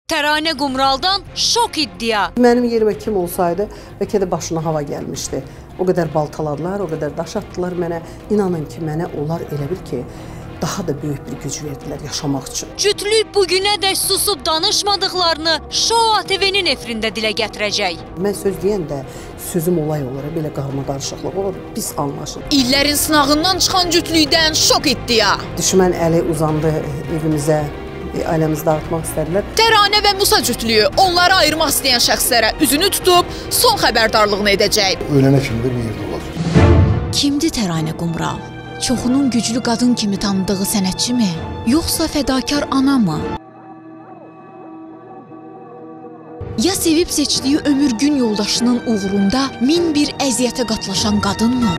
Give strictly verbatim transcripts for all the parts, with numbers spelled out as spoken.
Təranə Qumraldan şok iddia. Mənim yerimə kim olsaydı, bəlkə də başına hava gəlmişdi. O qədər baltaladılar, o qədər daş atdılar mənə. İnanın ki, mənə onlar elə bil ki, daha da böyük bir güc verdilər yaşamaq üçün. Cütlük bugünə də susub danışmadıqlarını Show A T V-nin efirində dilə gətirəcək. Mən söz deyəndə sözüm olay olur, belə qarma-qarışıqlıq olur, pis anlaşılır. İllərin sınağından çıxan cütlükdən şok iddia. Düşmən əli uzandı evimizə, ailəmizi dağıtmaq istədilər. Təranə və Musa cütlüyü onları ayırmaq istəyən şəxslərə üzünü tutub son xəbərdarlığını edəcək. Ölənə kimi də bir yerdə olacaq. Kimdir Təranə Qumral? Çoxunun güclü qadın kimi tanıdığı sənətçi mi? Yoxsa fədakar ana mı? Ya sevib seçdiyi ömür gün yoldaşının uğrunda min bir əziyyətə qatlaşan qadın mı?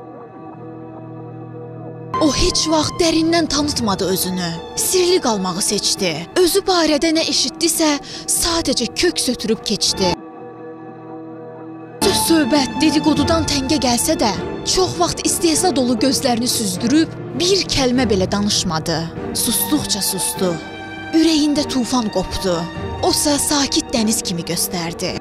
O heç vaxt dərindən tanıtmadı özünü. Sirli qalmağı seçdi. Özü barədə nə eşitdisə, sadəcə kök sötürüb keçdi. Söz-söhbət dedikodudan təngə gəlsə də, çox vaxt istehza dolu gözlərini süzdürüb, bir kəlmə belə danışmadı. Susduqca sustu. Ürəyində tufan qopdu. Osa sakit dəniz kimi göstərdi.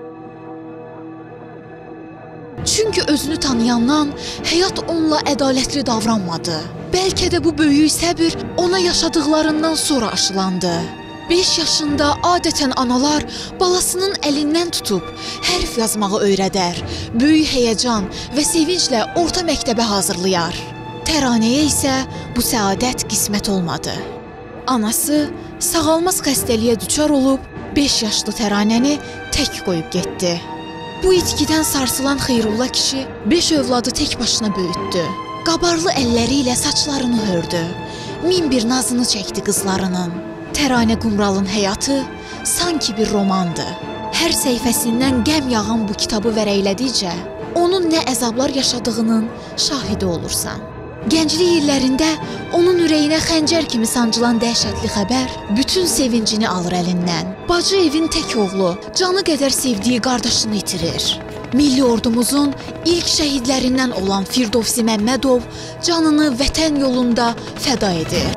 Çünki özünü tanıyandan həyat onunla ədalətli davranmadı. Bəlkə də bu böyük səbir ona yaşadıqlarından sonra aşılandı. beş yaşında adətən analar balasının əlindən tutub hərf yazmağı öyrədər, böyük həyəcan və sevinclə orta məktəbə hazırlayar. Təranəyə isə bu səadət qismət olmadı. Anası sağalmaz xəstəliyə düçar olub beş yaşlı Təranəni tək qoyub getdi. Bu itkidən sarsılan Xeyrullah kişi beş övladı tək başına böyütdü. Qabarlı əlləri ilə saçlarını hördü. Min bir nazını çəkdi qızlarının. Təranə Qumralın həyatı sanki bir romandı. Hər səhifəsindən qəm yağan bu kitabı vərəklədikcə, onun nə əzablar yaşadığının şahidi olursan. Gənclik illərində onun ürəyinə xəncər kimi sancılan dəhşətli xəbər bütün sevincini alır əlindən. Bacı evin tək oğlu, canı qədər sevdiyi qardaşını itirir. Milli ordumuzun ilk şəhidlərindən olan Firdovsi Məmmədov canını vətən yolunda fəda edir.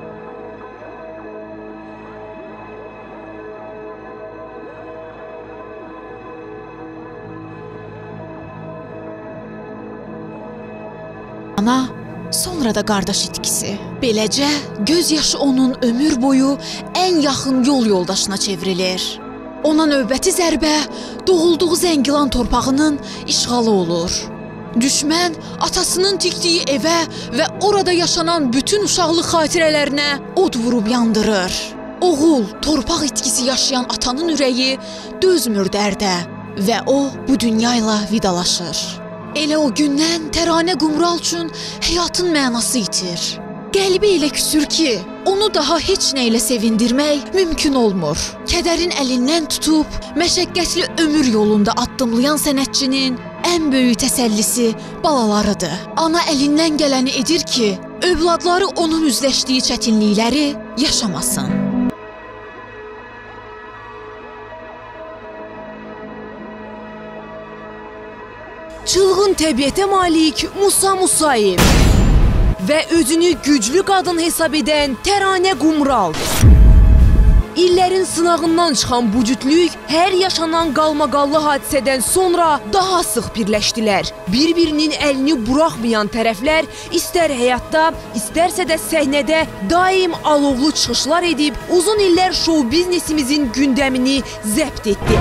Ana, sonra da qardaş itkisi. Beləcə, göz yaşı onun ömür boyu ən yaxın yol yoldaşına çevrilir. Ona növbəti zərbə doğulduğu Zəngilan torpağının işğalı olur. Düşmən atasının tikdiyi evə və orada yaşanan bütün uşaqlıq xatirələrinə od vurub yandırır. Oğul, torpaq itkisi yaşayan atanın ürəyi dözmür dərdə və o bu dünyayla vidalaşır. Elə o gündən Təranə Qumral üçün həyatın mənası itir. Qəlbi elə küsür ki, onu daha heç nə ilə sevindirmək mümkün olmur. Kədərin əlindən tutub, məşəqqətli ömür yolunda addımlayan sənətçinin ən böyük təsəllisi balalarıdır. Ana əlindən gələni edir ki, övladları onun üzləşdiyi çətinlikləri yaşamasın. Çılğın təbiətə malik Musa Musayev və özünü güclü qadın hesab edən Təranə Qumral. İllərin sınağından çıxan bu cütlük hər yaşanan qalmaqallı hadisədən sonra daha sıx birləşdilər. Bir-birinin əlini buraxmayan tərəflər istər həyatda, istərsə də səhnədə daim alovlu çıxışlar edib uzun illər şou biznesimizin gündəmini zəbt etdi.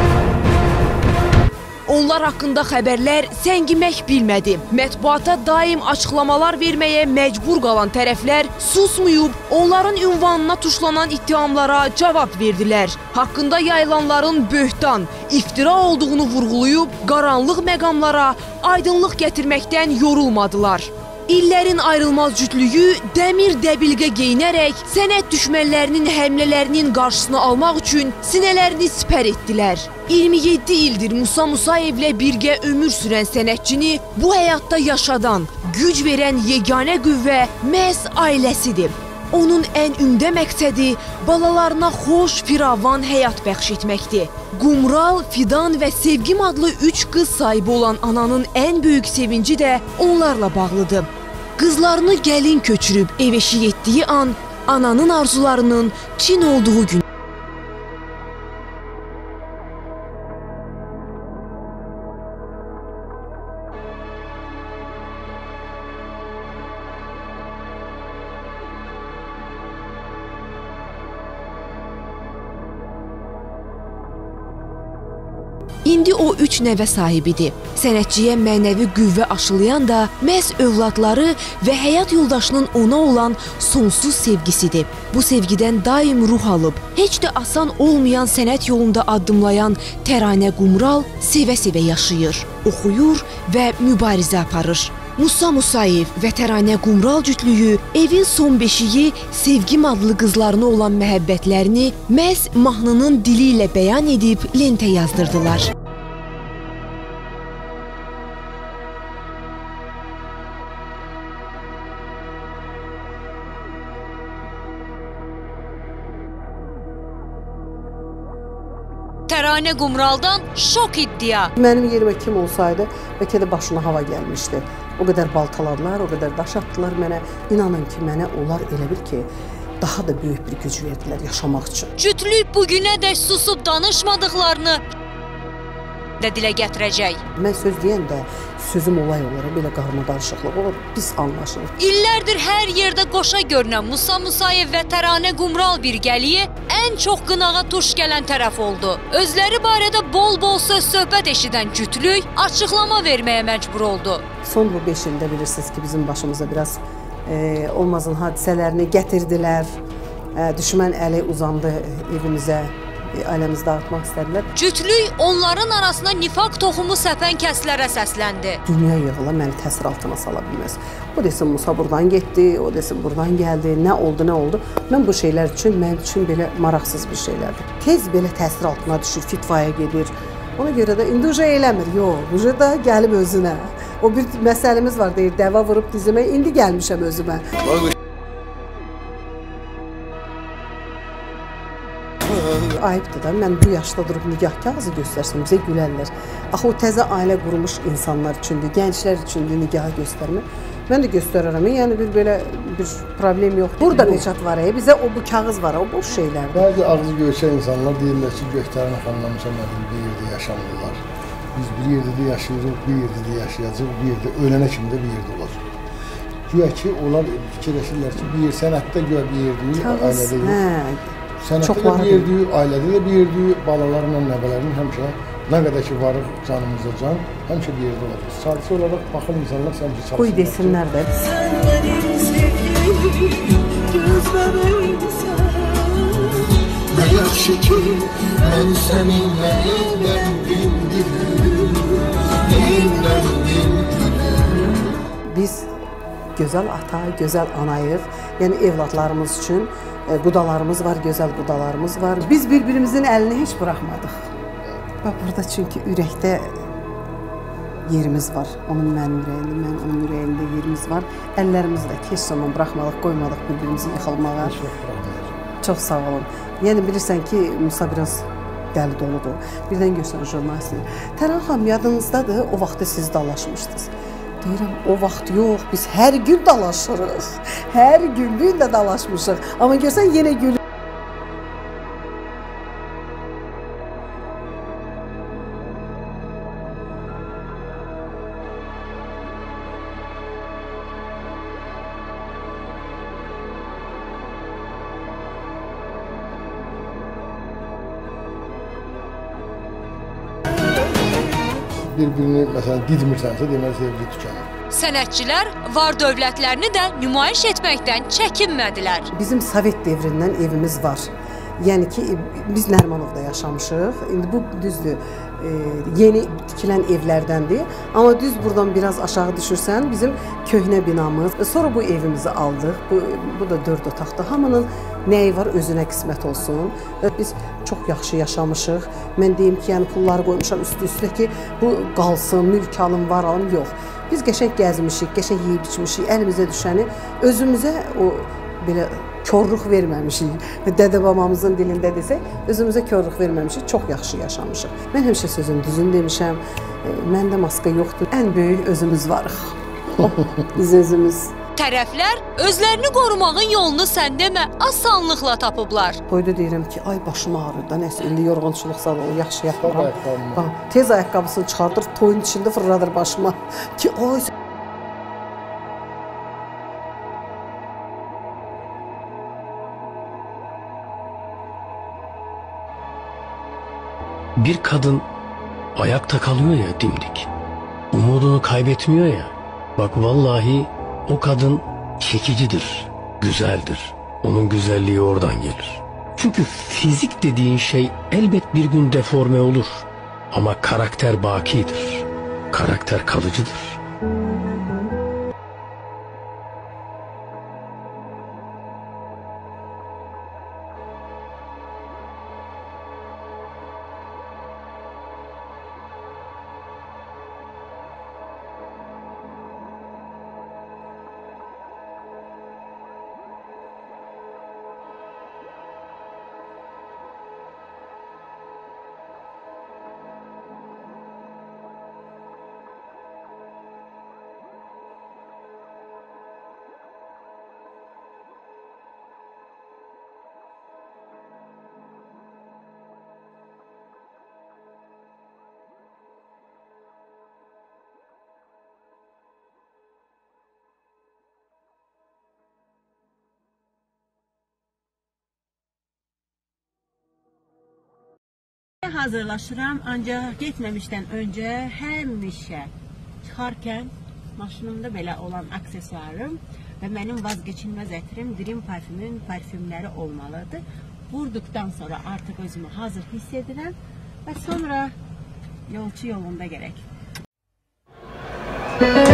Onlar haqqında xəbərlər səngimək bilmədi. Mətbuata daim açıqlamalar verməyə məcbur qalan tərəflər susmayıb, onların ünvanına tuşlanan ittihamlara cavab verdilər. Haqqında yayılanların böhtan, iftira olduğunu vurğulayıb, qaranlıq məqamlara aydınlıq gətirməkdən yorulmadılar. İllərin ayrılmaz cütlüyü dəmir dəbilqə geyinərək sənət düşmənlərinin həmlələrinin qarşısını almaq üçün sinələrini sipər etdilər. iyirmi yeddi ildir Musa Musayevlə birgə ömür sürən sənətçini bu həyatda yaşadan, güc verən yeganə qüvvə məhz ailəsidir. Onun ən ümdə məqsədi balalarına xoş, firavan həyat bəxş etməkdir. Qumral, Fidan və Sevgim adlı üç qız sahibi olan ananın ən böyük sevinci də onlarla bağlıdır. Qızlarını gəlin köçürüb ev eşik etdiyi an, ananın arzularının Çin olduğu gün. İndi o üç nəvə sahibidir. Sənətçiyə mənəvi qüvvə aşılayan da məhz övladları və həyat yoldaşının ona olan sonsuz sevgisidir. Bu sevgidən daim ruh alıb, heç də asan olmayan sənət yolunda addımlayan Təranə Qumral sevə-sevə yaşayır, oxuyur və mübarizə aparır. Musa Musayev və Təranə Qumral cütlüyü evin son beşiyi Sevgim adlı qızlarına olan məhəbbətlərini məhz mahnının dili ilə bəyan edib lentə yazdırdılar. Təranə Qumraldan şok iddia. Mənim yerimə kim olsaydı, bəlkə də başına hava gəlmişdi. O qədər baltaladılar, o qədər daş atdılar mənə. İnanın ki, mənə onlar elə bil ki, daha da böyük bir güc verdilər yaşamaq üçün. Cütlük bugünə dək susub danışmadıqlarını də dilə gətirəcək. Mən söz deyəndə sözüm olay olaraq belə qarmadarışıqlıq olur, biz anlaşırıq. İllərdir hər yerdə qoşa görünən Musa Musayev və Təranə Qumral birgəliyi ən çox qınağa tuş gələn tərəf oldu. Özləri barədə bol-bol söz-söhbət eşidən cütlük açıqlama verməyə məcbur oldu. Son bu beş ildə bilirsiniz ki, bizim başımıza biraz e, olmazın hadisələrini gətirdilər. E, düşmən əli uzandı evimizə. Ailəmizi dağıtmaq istədilər. Cütlük onların arasına nifaq toxumu səpən kəslərə səsləndi. Dünya yığıla məni təsir altına sala bilməz. O desin Musa buradan getdi, o desin buradan gəldi, nə oldu, nə oldu. Mən bu şeylər üçün, mən üçün belə maraqsız bir şeylərdir. Tez belə təsir altına düşür, fitvaya gedir. Ona görə də indi uca eləmir, yox, uca da gəlib özünə. O bir məsələmiz var, deyir, dəva vurub dizimə, indi gəlmişəm özümə. Ayıbdır da, mən bu yaşda durub nigah kağızı göstərsəm, bizə gülərlər. Axı o təzə ailə qurmuş insanlar üçündür, gənclər üçündür nigahı göstərmək. Mən də göstərərəm, yəni bir belə bir problem yoxdur. Burada peçat var, bizə o bu kağız var, o boş şeylərdir. Bəzi ağzı göçə insanlar deyirlər ki, Göktərin xanımla müsəlmanlar bir yerdə yaşamırlar. Biz bir yerdə də yaşayırıq, bir yerdə də yaşayacaq, bir yerdə ölənə kimi də bir yerdə olacaq. Güya ki, onlar fikirləşirlər ki, bir yer sənətdə güya bir yerdir, ailədə yox. Sənətdə də bir yerdir, ailədə də bir yerdir, balalarla nəvələrin həmişə nə qədər ki varıq canımızda can, həmişə bir yerdə olacaq. Sadisi olaraq baxın insanlar səncə çalışırlar. Qoy desinlər də. Sən mənim sevgim, gözləməysən. Nə yaxşı ki, mən səninlə evləndim gülüm, evləndim gülüm. Biz gözəl ata, gözəl anayıq, yəni evladlarımız üçün qudalarımız var, gözəl qudalarımız var. Biz bir-birimizin əlini heç buraxmadıq. Bax, burada çünki ürəkdə yerimiz var. Onun mənim ürəyində, mən onun ürəyində yerimiz var. Əllərimizlə heç zaman buraxmadıq, qoymadıq bir-birimizi yıxılmağa. Çox sağ olun. Yəni, bilirsən ki, Musa biraz dəli doludur. Birdən görsən jurnalistini. Təran xanım, yadınızdadır, o vaxtda siz dalaşmışdınız. Deyirəm, o vaxt yox, biz hər gün dalaşırıq. Hər gün, gün də dalaşmışıq. Amma görsən, yenə gülür. Bir-birini, məsələn, didmirsənsə, deməli, sevgi tükənir. Sənətçilər var dövlətlərini də nümayiş etməkdən çəkinmədilər. Bizim Sovet devrindən evimiz var. Yəni ki, biz Nərimanovda yaşamışıq. İndi bu düzdür, e, yeni tikilən evlərdəndir. Amma düz buradan biraz aşağı düşürsən, bizim köhnə binamız. Sonra bu evimizi aldıq. Bu, bu da dörd otaqda. Hamının nəyi var, özünə qismət olsun. Biz çox yaxşı yaşamışıq. Mən deyim ki, yəni pulları qoymuşam üstü-üstə ki, bu qalsın, mülk alın, var alın, yox. Biz qəşəng gəzmişik, qəşəng yeyib içmişik, əlimizə düşəni özümüzə o belə körlük verməmişik. Dədə-babamızın dilində desək, özümüzə körlük verməmişik, çox yaxşı yaşamışıq. Mən həmişə sözün düzünü demişəm, məndə maska yoxdur, ən böyük özümüz varıq. Biz özümüz. Tərəflər özlərini qorumağın yolunu sən demə, asanlıqla tapıblar. Boyda deyirəm ki, ay başım ağrır da, nəsə, indi yorğunçuluq sağ ol, yaxşı yapmıram. Tez ayaqqabısını çıxardır, toyun içində fırladır başıma. Ki, ay, bir kadın ayakta kalıyor ya dimdik. Umudunu kaybetmiyor ya. Bak vallahi o kadın çekicidir, güzeldir. Onun güzelliği oradan gelir. Çünkü fizik dediğin şey elbet bir gün deforme olur. Ama karakter bakidir. Karakter kalıcıdır. Hazırlaşıram, ancaq getməmişdən öncə həmişə çıxarkən maşınımda belə olan aksesuarım və mənim vazgeçilməz ətrim Dream parfümün parfümləri olmalıdır. Vurduqdan sonra artıq özümü hazır hiss edirəm və sonra yolçu yolunda gerək.